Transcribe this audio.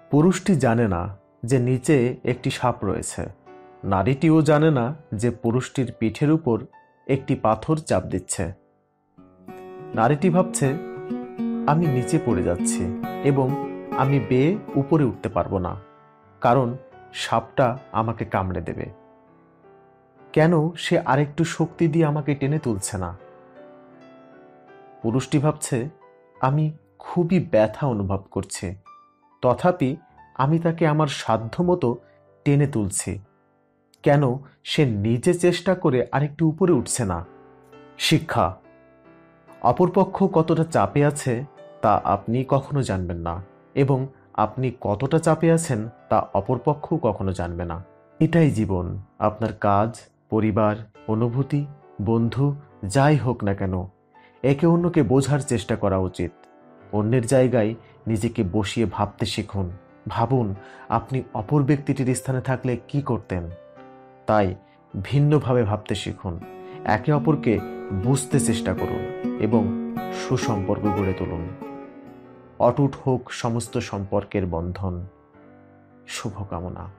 পুরুষটি জানে না যে নিচে একটি সাপ রয়েছে। নারীটিও জানে না যে পুরুষটির পিঠের উপর একটি পাথর চাপ দিচ্ছে। নারীটি ভাবছে, আমি নিচে পড়ে যাচ্ছি এবং আমি বেয়ে উপরে উঠতে পারবো না, কারণ সাপটা আমাকে কামড়ে দেবে। কেন সে আরেকটু শক্তি দিয়ে আমাকে টেনে তুলছে না? পুরুষটি ভাবছে, আমি খুবই ব্যথা অনুভব করছি, তথাপি আমি তাকে আমার সাধ্যমতো টেনে তুলছি। কেন সে নিজে চেষ্টা করে আরেকটু উপরে উঠছে না? শিক্ষা: অপরপক্ষ কতটা চাপে আছে তা আপনি কখনো জানবেন না, এবং আপনি কতটা চাপে আছেন তা অপরপক্ষও কখনো জানবে না। এটাই জীবন। আপনার কাজ, পরিবার, অনুভূতি, বন্ধু যাই হোক না কেন, একে অন্যকে বোঝার চেষ্টা করা উচিত। অন্যের জায়গায় নিজেকে বসিয়ে ভাবতে শিখুন। ভাবুন, আপনি অপর ব্যক্তিটির স্থানে থাকলে কি করতেন। তাই ভিন্নভাবে ভাবতে শিখুন, একে অপরকে বুঝতে চেষ্টা করুন এবং সুসম্পর্ক গড়ে তুলুন। অটুট হোক সমস্ত সম্পর্কের বন্ধন। শুভকামনা।